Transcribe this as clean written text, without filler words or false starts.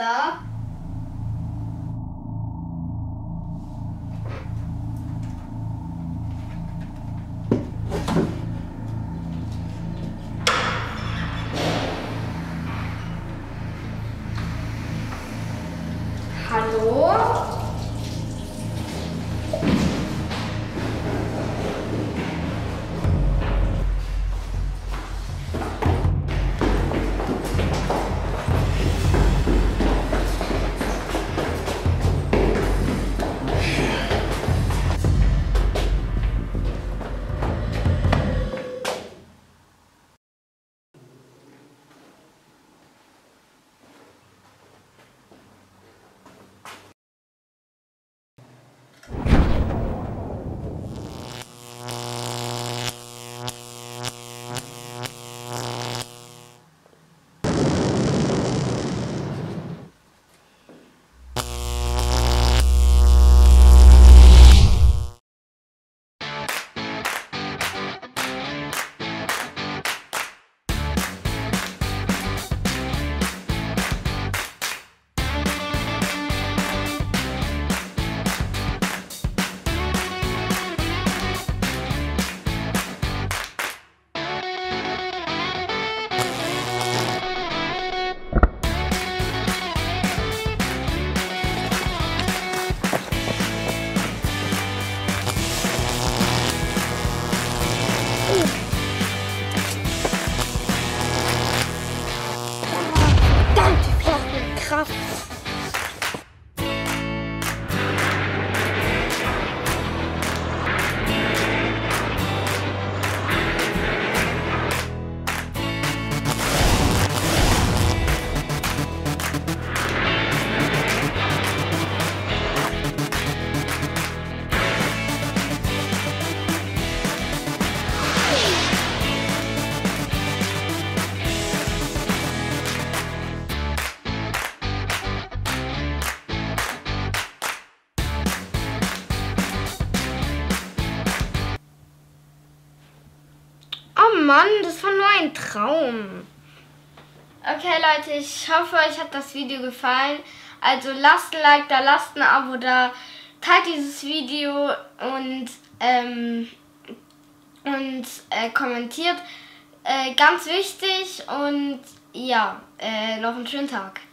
da. Hallo? Kraft. Oh Mann, das war nur ein Traum. Okay Leute, ich hoffe, euch hat das Video gefallen. Also lasst ein Like da, lasst ein Abo da, teilt dieses Video und kommentiert. Ganz wichtig und ja, noch einen schönen Tag.